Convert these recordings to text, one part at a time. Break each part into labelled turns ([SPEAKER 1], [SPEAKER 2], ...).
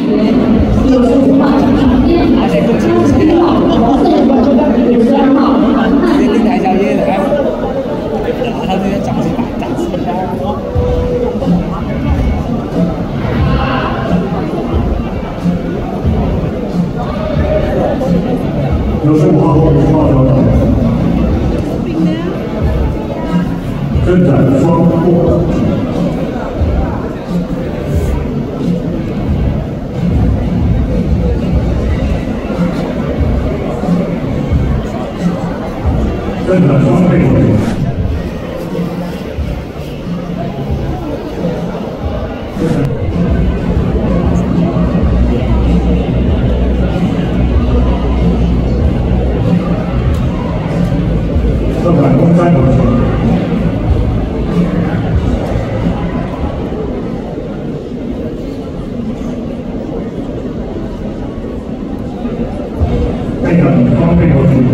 [SPEAKER 1] 95号5号小场，伸展双握。伸展双背腿。伸展肱三头肌。背展双背头肌。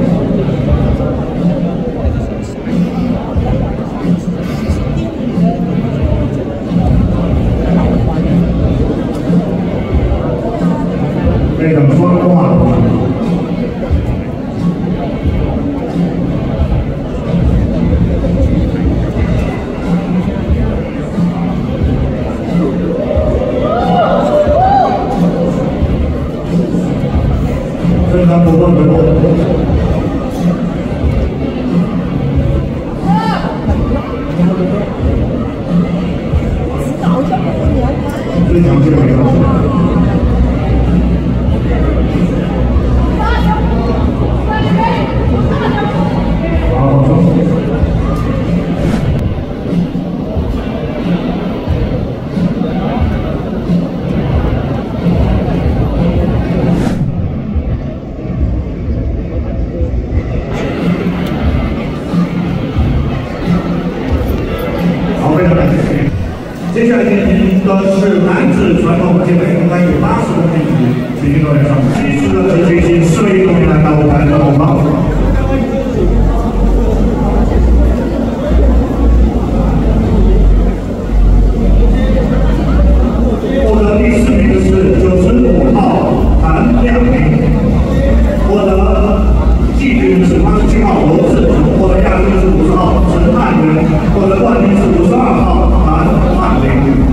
[SPEAKER 1] 背展双胯头肌。伸展肘关节后。最强劲的一个。接下来进行的是男子传统健美，应该有80公斤级，请运动员上及时的执行4位运动员来到舞台的后方。获得第4名的是95号韩亮明，获得季军是87号罗志，获得亚军是50号陈汉元，获得冠军是52号韩汉林。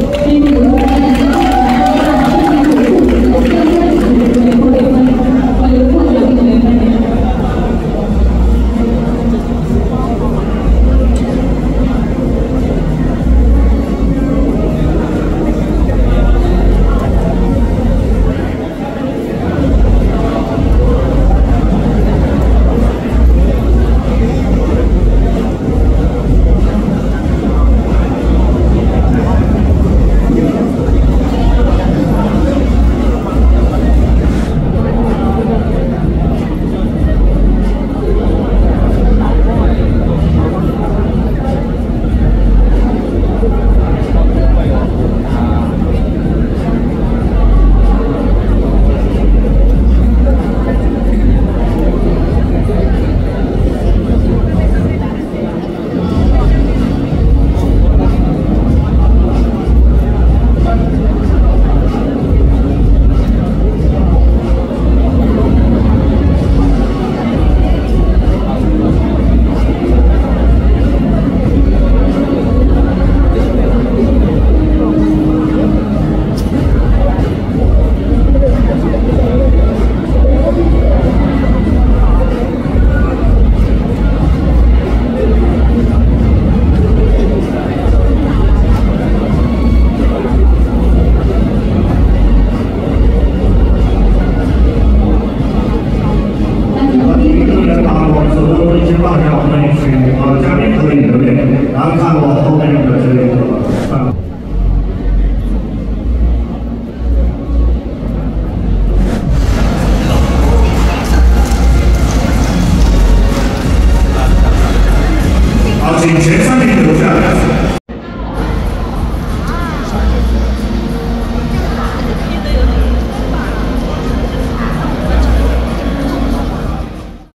[SPEAKER 1] 嘉宾可以留言，然后看我后面的这个好，请前3名的